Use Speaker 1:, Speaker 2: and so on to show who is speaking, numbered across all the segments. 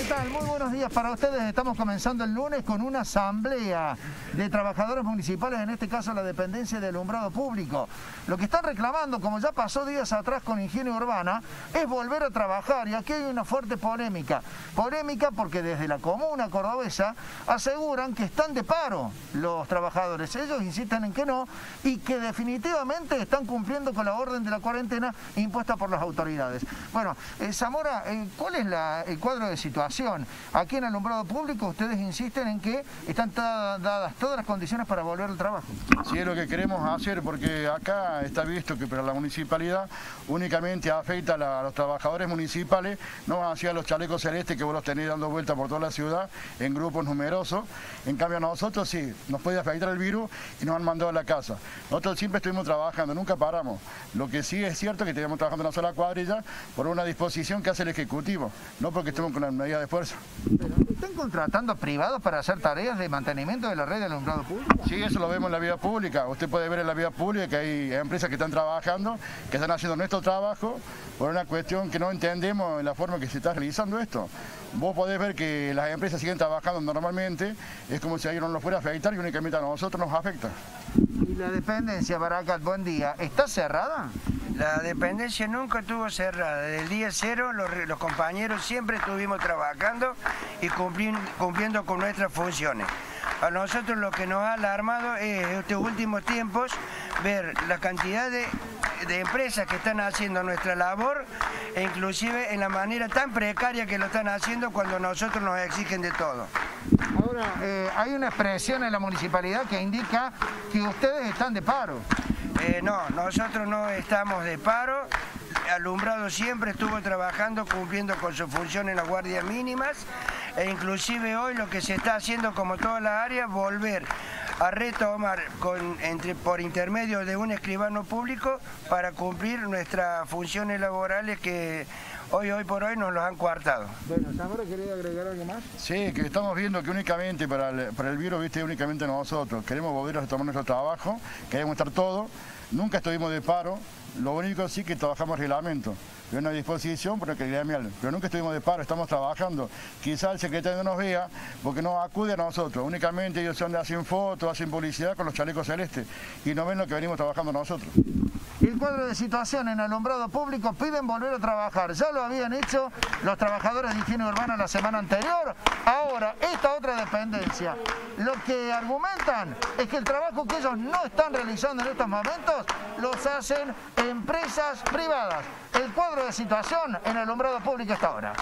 Speaker 1: tal? Muy buenos días para ustedes. Estamos comenzando el lunes con una asamblea de trabajadores municipales, en este caso la dependencia de alumbrado público. Lo que están reclamando, como ya pasó días atrás con Higiene Urbana, es volver a trabajar, y aquí hay una fuerte polémica. Polémica porque desde la comuna cordobesa aseguran que están de paro los trabajadores. Ellos insisten en que no, y que definitivamente están cumpliendo con la orden de la cuarentena impuesta por las autoridades. Bueno, Zamora, ¿cuál es el cuadro de situación? Aquí en alumbrado público ustedes insisten en que están dadas todas las condiciones para volver al trabajo.
Speaker 2: Sí, es lo que queremos hacer, porque acá está visto que para la municipalidad únicamente afecta a los trabajadores municipales, no hacia los chalecos celestes que vos los tenés dando vuelta por toda la ciudad en grupos numerosos. En cambio a nosotros sí, nos puede afectar el virus y nos han mandado a la casa. Nosotros siempre estuvimos trabajando, nunca paramos. Lo que sí es cierto es que tenemos trabajando en una sola cuadrilla por una disposición que hace el Ejecutivo, no porque estemos con una medida de fuerza.
Speaker 1: ¿Pero están contratando privados para hacer tareas de mantenimiento de la red de alumbrado público?
Speaker 2: Sí, eso lo vemos en la vía pública. Usted puede ver en la vía pública que hay empresas que están trabajando, que están haciendo nuestro trabajo por una cuestión que no entendemos en la forma que se está realizando esto. Vos podés ver que las empresas siguen trabajando normalmente, es como si a ellos no nos fuera a afectar y únicamente a nosotros nos afecta.
Speaker 1: ¿Y la dependencia, Baracat, buen día, está cerrada?
Speaker 3: La dependencia nunca estuvo cerrada. Desde el día cero los compañeros siempre estuvimos trabajando y cumpliendo con nuestras funciones. A nosotros lo que nos ha alarmado es estos últimos tiempos ver la cantidad de empresas que están haciendo nuestra labor, e inclusive en la manera tan precaria que lo están haciendo cuando nosotros nos exigen de todo.
Speaker 1: Ahora, hay una expresión en la municipalidad que indica que ustedes están de paro.
Speaker 3: No, nosotros no estamos de paro. Alumbrado siempre estuvo trabajando, cumpliendo con sus funciones en las guardias mínimas, e inclusive hoy lo que se está haciendo, como todas las áreas, volver a retomar por intermedio de un escribano público para cumplir nuestras funciones laborales que hoy por hoy nos los han coartado.
Speaker 1: Bueno, ¿Zamora quería agregar algo más?
Speaker 2: Sí, que estamos viendo que únicamente para el virus, viste, únicamente nosotros queremos volver a retomar nuestro trabajo, queremos estar todos, nunca estuvimos de paro, lo único sí que trabajamos reglamento, de una disposición por pero nunca estuvimos de paro, estamos trabajando. Quizá el secretario no nos vea porque no acude a nosotros, únicamente ellos hacen fotos, hacen publicidad con los chalecos celestes y no ven lo que venimos trabajando nosotros.
Speaker 1: El cuadro de situación en alumbrado público, piden volver a trabajar. Ya lo habían hecho los trabajadores de Higiene Urbana la semana anterior. Ahora, esta otra dependencia, lo que argumentan es que el trabajo que ellos no están realizando en estos momentos los hacen empresas privadas. El cuadro de situación en alumbrado público hasta ahora.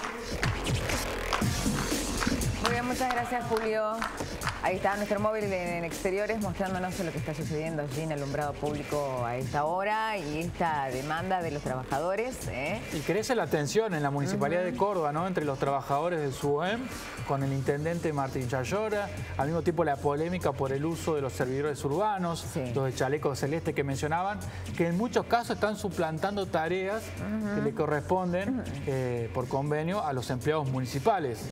Speaker 4: Muy bien, muchas gracias, Julio. Ahí está nuestro móvil en exteriores mostrándonos lo que está sucediendo allí en alumbrado público a esta hora y esta demanda de los trabajadores.
Speaker 5: Y crece la tensión en la Municipalidad de Córdoba, ¿no? Entre los trabajadores del SUEM con el intendente Martín Chayora, al mismo tiempo la polémica por el uso de los servidores urbanos,
Speaker 4: sí,
Speaker 5: los de chalecos celeste que mencionaban, que en muchos casos están suplantando tareas que le corresponden por convenio a los empleados municipales.